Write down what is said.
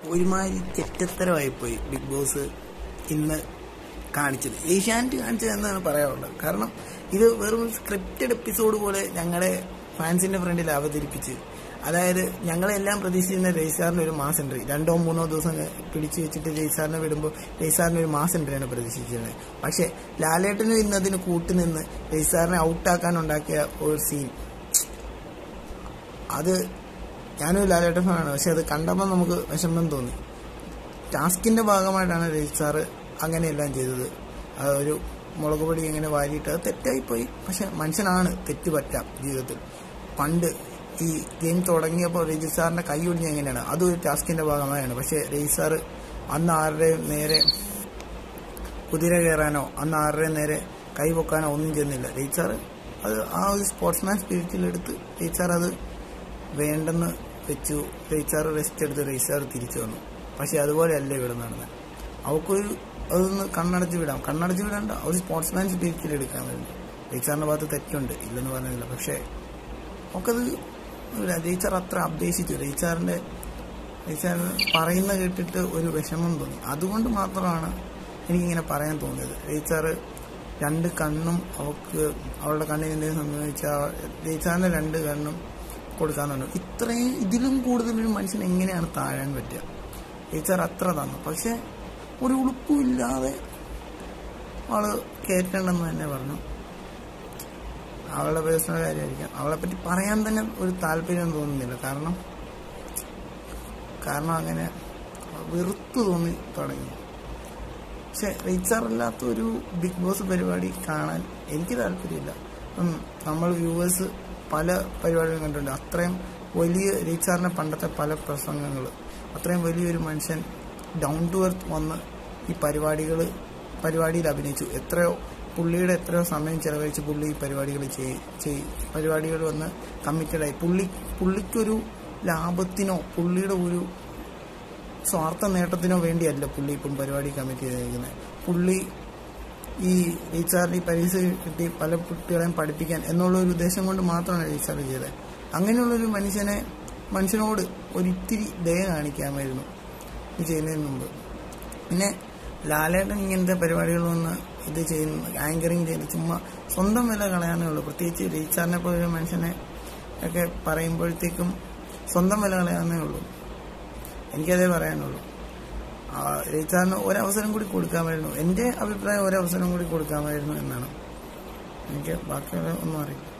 ഒരുമാതിരി ചെറ്റത്തരമായിപ്പോയി big boss ഇന്ന് കാണിച്ചത്. ഏഷ്യാനെറ്റ് കാണിച്ചത് എന്നാണ് പറയാനുള്ളത്. കാരണം ഇത് വെറും സ്ക്രിപ്റ്റഡ് എപ്പിസോഡ് പോലെ ഞങ്ങളെ ഫാൻസിന്റെ ഫ്രണ്ടിൽ അവതരിപ്പിച്ച്, അതായത് ഞങ്ങളെല്ലാം പ്രതീക്ഷിച്ചിരുന്ന രജിസാറിന് ഒരു മാസ് എൻട്രി 2-3 ദിവസം പിടിച്ചു വെച്ചിട്ട് രജിസാറിനെ വിടുമ്പോൾ രജിസാറിന് ഒരു മാസ് എൻട്രിയാണ് പ്രതീക്ഷിച്ചിരുന്നത്. പക്ഷെ ലാലേട്ടനും ഇന്നതിന് കൂട്ടുനിന്ന് രജിസാറിനെ ഔട്ടാക്കാനുണ്ടാക്കിയ ഒരു സീൻ, അത് ഞാനൊരു ലാലേട്ടൻ ഫാനാണ്, പക്ഷെ അത് കണ്ടപ്പോൾ നമുക്ക് വിഷമം തോന്നി. ടാസ്കിന്റെ ഭാഗമായിട്ടാണ് രജിസാർ അങ്ങനെയെല്ലാം ചെയ്തത്. ഒരു മുളക് പൊടി ഇങ്ങനെ വാരിയിട്ട് അത് തെറ്റായിപ്പോയി. പക്ഷെ മനുഷ്യനാണ്, തെറ്റ് പറ്റാം ജീവിതത്തിൽ. പണ്ട് ഈ ഗെയിം തുടങ്ങിയപ്പോൾ രജിസാറിന്റെ കൈ ഒടിഞ്ഞ എങ്ങനെയാണ്, അതും ഒരു ടാസ്കിന്റെ ഭാഗമായാണ്. പക്ഷെ രജിസാർ അന്ന് ആരുടെയും നേരെ കുതിര കയറാനോ അന്ന് ആരുടെയും നേരെ കൈ പൊക്കാനോ ഒന്നും ചെയ്യുന്നില്ല. രജിസാർ അത് ആ ഒരു സ്പോർട്സ്മാൻ സ്പിരിറ്റിലെടുത്ത് രജിസാർ അത് വേണ്ടെന്ന് വെച്ചു. രജിസാർ റെസ്റ്റ് എടുത്ത് രജിസാർ തിരിച്ചു വന്നു. പക്ഷെ അതുപോലെയല്ല ഇവിടെ നടന്നത്. അവൾക്കൊരു അതൊന്ന് കണ്ണടച്ച് വിടാണ്ട ഒരു സ്പോർട്സ്മാൻ സ്പിരിറ്റിൽ എടുക്കാൻ വരുന്നു. രജിസാറിന്റെ ഭാഗത്ത് തെറ്റുണ്ട്, ഇല്ലെന്ന് പറഞ്ഞില്ല. പക്ഷെ നമുക്കത് രജിസാർ അത്ര അപേക്ഷിച്ചു. രജിസാർ പറയുന്ന കേട്ടിട്ട് ഒരു വിഷമം തോന്നി. അതുകൊണ്ട് മാത്രമാണ് എനിക്കിങ്ങനെ പറയാൻ തോന്നിയത്. രജിസാർ 2 കണ്ണും അവളുടെ കണ്ണിന് എന്തെങ്കിലും സംഭവിച്ചാൽ രജിസാറിന്റെ 2 കണ്ണും കൊടുക്കാന്നുണ്ട്. ഇത്രയും ഇതിലും കൂടുതലൊരു മനുഷ്യൻ എങ്ങനെയാണ് താഴാൻ പറ്റുക? രജിസാർ അത്ര തന്നു. പക്ഷെ ഒരു ഉളുപ്പുമില്ലാതെ അവള് കയറ്റണ്ടെന്ന് തന്നെ പറഞ്ഞു. അവളുടെ പേഴ്സണൽ കാര്യമായിരിക്കാം. അവളെ പറ്റി പറയാൻ തന്നെ ഒരു താല്പര്യം തോന്നുന്നില്ല. കാരണം അങ്ങനെ വെറുത്ത് തോന്നി തുടങ്ങി. പക്ഷെ രജിസാർ അല്ലാത്ത ഒരു ബിഗ് ബോസ് പരിപാടി കാണാൻ എനിക്ക് താല്പര്യമില്ല. നമ്മൾ വ്യൂവേഴ്സ് പല പരിപാടികളും കണ്ടിട്ടുണ്ട്. അത്രയും വലിയ രജിസാറിന്റെ പണ്ടത്തെ പല പ്രസംഗങ്ങൾ, അത്രയും വലിയൊരു മനുഷ്യൻ ഡൗൺ ടു എർത്ത് വന്ന് ഈ പരിപാടിയിൽ അഭിനയിച്ചു. പുള്ളിയുടെ എത്രയോ സമയം ചെലവഴിച്ച് പുള്ളി ഈ പരിപാടികൾ വന്ന് കമ്മിറ്റഡായി. പുള്ളിക്കൊരു ലാഭത്തിനോ പുള്ളിയുടെ ഒരു സ്വാർത്ഥ നേട്ടത്തിനോ വേണ്ടിയല്ല പുള്ളി ഇപ്പം പരിപാടി കമ്മിറ്റ് ചെയ്തിരിക്കുന്നത്. പുള്ളി ഈ രജിസാറിന് ഈ പരീക്ഷ കിട്ടി പല കുട്ടികളെയും പഠിപ്പിക്കാൻ എന്നുള്ള ഒരു ഉദ്ദേശം കൊണ്ട് മാത്രമാണ് രജിസാർ ചെയ്തത്. അങ്ങനെയുള്ളൊരു മനുഷ്യനോട് ഒരിത്തിരി ദയ കാണിക്കാമായിരുന്നു ഇത് ചെയ്യുന്നതിന് മുമ്പ്. പിന്നെ ലാലേട്ടൻ ഇങ്ങനത്തെ പരിപാടികൾ വന്ന് ഇത് ചെയ്യുന്ന ആങ്കറിങ് ചെയ്ത് ചുമ്മാ സ്വന്തം വില കളയാനേ ഉള്ളൂ. പ്രത്യേകിച്ച് രജിസാറിനെ പോലൊരു മനുഷ്യനെ ഒക്കെ പറയുമ്പോഴത്തേക്കും സ്വന്തം വില കളയാനേ ഉള്ളൂ. എനിക്കതേ പറയാനുള്ളൂ. രജിസാറിന് ഒരവസരം കൂടി കൊടുക്കാമായിരുന്നു. എൻ്റെ അഭിപ്രായം ഒരവസരം കൂടി കൊടുക്കാമായിരുന്നു എന്നാണ്. എനിക്ക് ബാക്കിയുള്ള ഒന്നും അറിയില്ല.